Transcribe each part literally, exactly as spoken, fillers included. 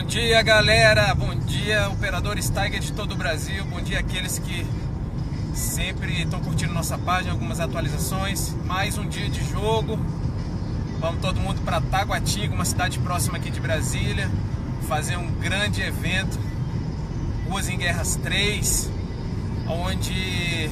dia, galera, bom dia, operadores Tiger de todo o Brasil, bom dia àqueles que sempre estão curtindo nossa página, algumas atualizações. Mais um dia de jogo, vamos todo mundo para Taguatinga, uma cidade próxima aqui de Brasília, fazer um grande evento, Ruas em Guerras três, onde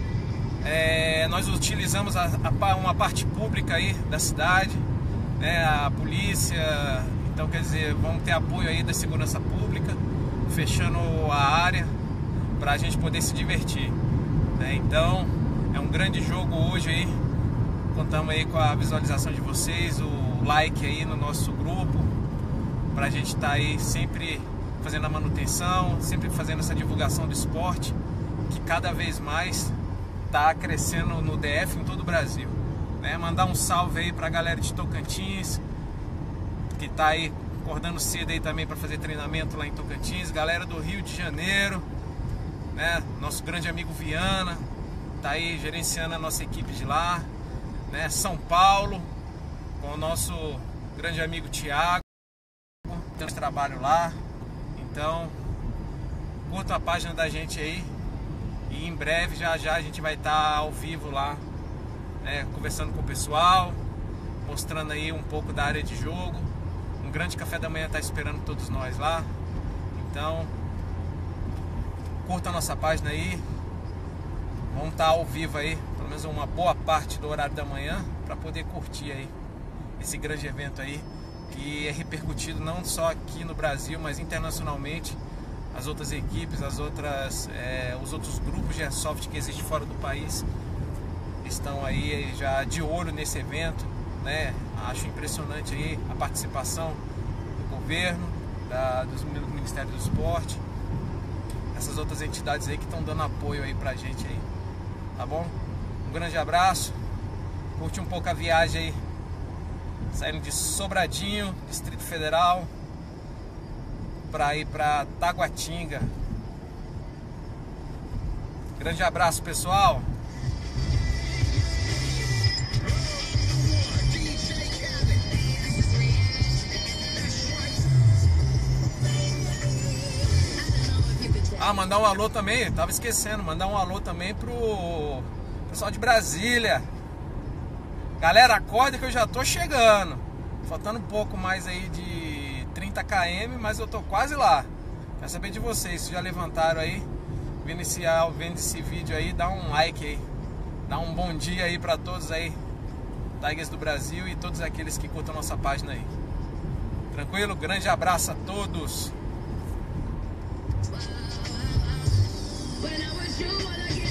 é, nós utilizamos a, a, uma parte pública aí da cidade, né, a polícia. Então, quer dizer, vamos ter apoio aí da segurança pública, fechando a área para a gente poder se divertir, né? Então, é um grande jogo hoje aí. Contamos aí com a visualização de vocês, o like aí no nosso grupo, para a gente estar tá aí sempre fazendo a manutenção, sempre fazendo essa divulgação do esporte, que cada vez mais está crescendo no D F, em todo o Brasil, né? Mandar um salve aí para a galera de Tocantins, que tá aí acordando cedo aí também para fazer treinamento lá em Tocantins, galera do Rio de Janeiro, né? Nosso grande amigo Viana tá aí gerenciando a nossa equipe de lá, né? São Paulo, com o nosso grande amigo Thiago, temos trabalho lá. Então, curta a página da gente aí e em breve, já já a gente vai estar ao vivo lá, né? Conversando com o pessoal, mostrando aí um pouco da área de jogo. Um grande café da manhã está esperando todos nós lá. Então, curta a nossa página aí. Vamos estar ao vivo aí, pelo menos uma boa parte do horário da manhã, para poder curtir aí esse grande evento aí, que é repercutido não só aqui no Brasil, mas internacionalmente. As outras equipes, as outras, é, os outros grupos de airsoft que existem fora do país estão aí já de olho nesse evento, né? Acho impressionante aí a participação do governo, da, do Ministério do Esporte, essas outras entidades aí que estão dando apoio aí pra gente aí, tá bom? Um grande abraço, curte um pouco a viagem aí, saindo de Sobradinho, Distrito Federal, para ir para Taguatinga. Grande abraço, pessoal. Ah, mandar um alô também, tava esquecendo, mandar um alô também pro pessoal de Brasília. Galera, acorda que eu já tô chegando. Faltando um pouco mais aí de trinta quilômetros, mas eu tô quase lá. Quero saber de vocês, se já levantaram aí, vendo esse, vendo esse vídeo aí, dá um like aí. Dá um bom dia aí pra todos aí, Tigers do Brasil e todos aqueles que curtam a nossa página aí. Tranquilo? Grande abraço a todos. When I was you,